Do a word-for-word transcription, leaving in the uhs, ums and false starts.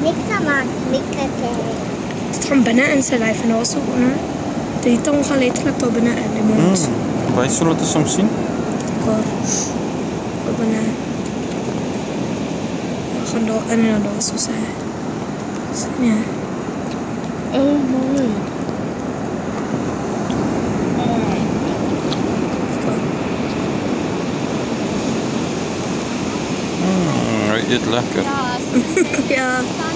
Niks aan maak, lekker kijk. Dit gaan binne in sy lyf en daar so onder. Die tong gaan letterlik daar binne in die mond. Mm. Wys so laat ons hom sien. Daar. Daar binne. Dan gaan daar in en daar so sy. Sien jy? Oh my. Mm, hy eet lekker. Ja, Ja.